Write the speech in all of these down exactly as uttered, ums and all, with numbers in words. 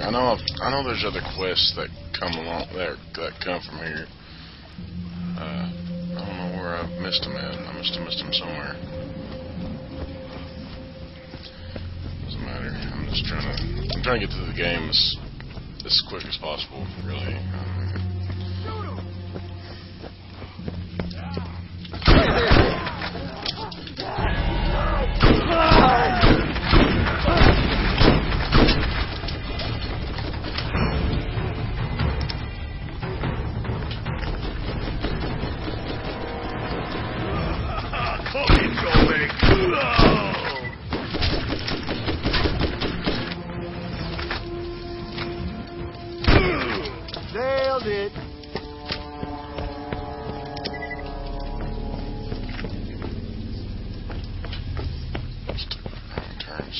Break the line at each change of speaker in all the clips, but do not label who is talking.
I know. I've, I know. There's other quests that come along that that come from here. Uh, I don't know where I missed them at. I must have missed them somewhere. Doesn't matter. I'm just trying to. I'm trying to get through the game as as quick as possible. Really. Um,
Nailed it.
wrong turns.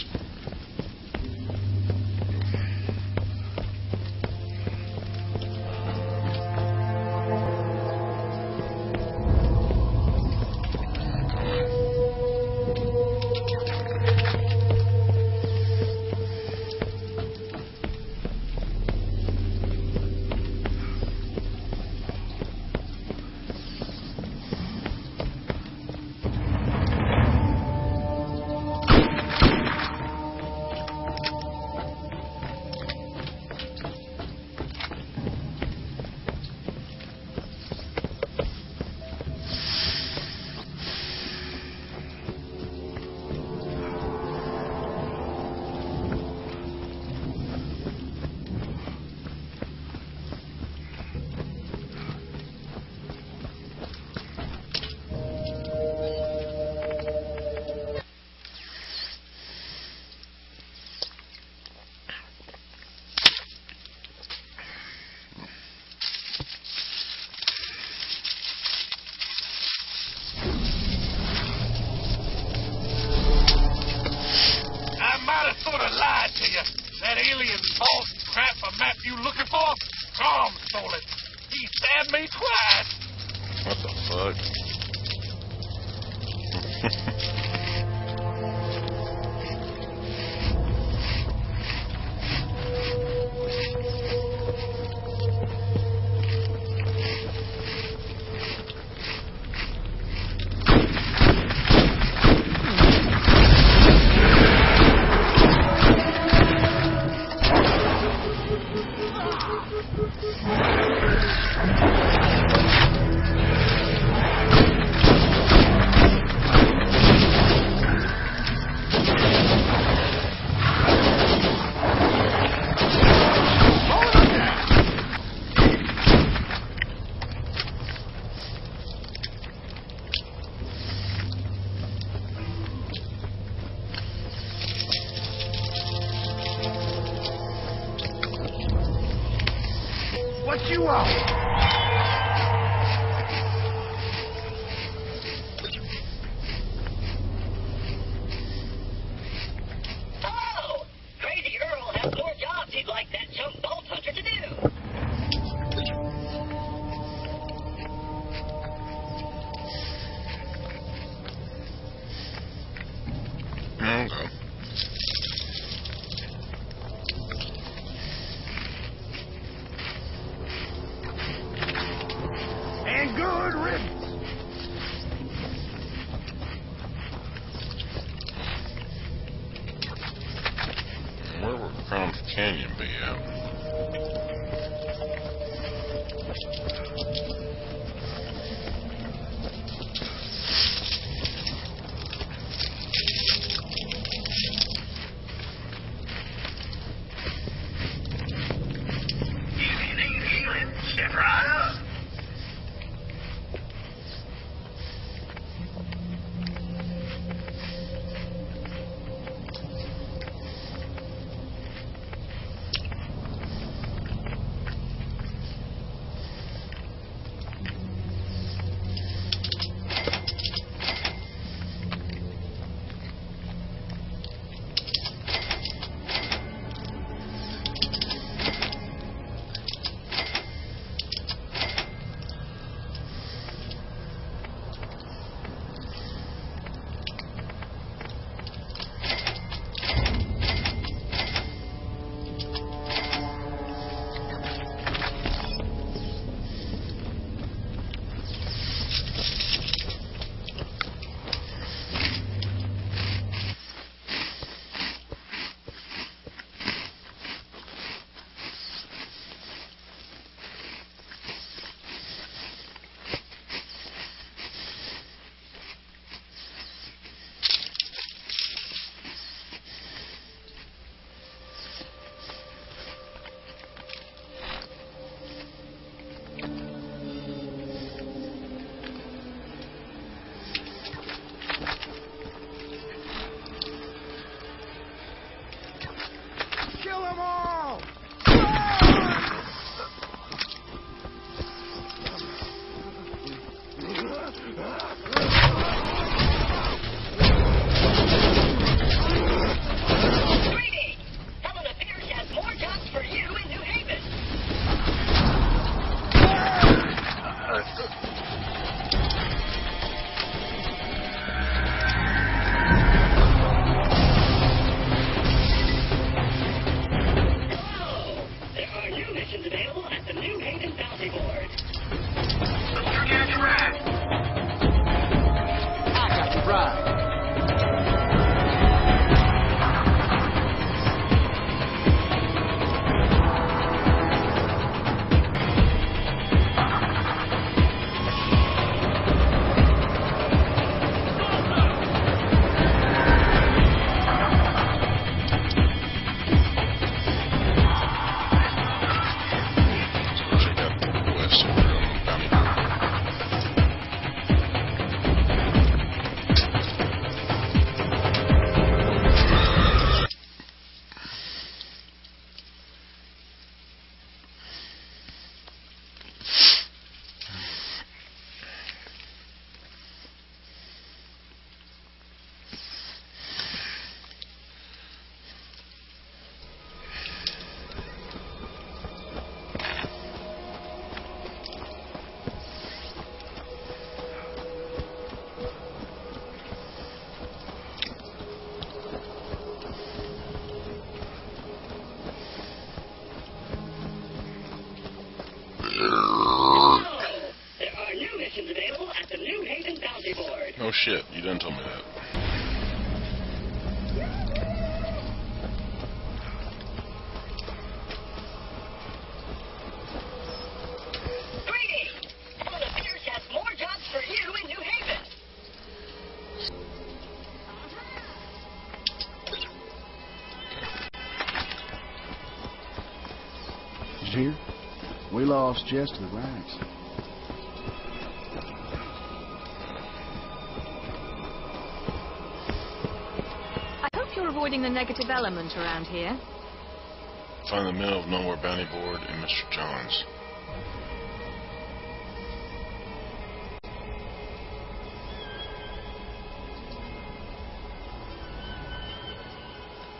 That alien false crap a map you looking for? Tom stole it. He stabbed me twice.
What the fuck?
What you want?
Oh! Crazy Earl has more jobs he'd like that chump Bolt Hunter to do.
Okay.
right.
So check out the quest over on Bounty Board.
There are new missions available at the New Haven Bounty Board.
Oh shit, you done told me that.
Greetings! Well, the Pierce has more jobs for you in New Haven.
Did you hear? We lost Jess to the ranks.
I hope you're avoiding the negative element around here.
Find the Middle of Nowhere Bounty Board and Mister Johns.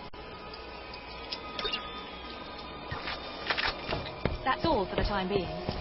That's all for the time being.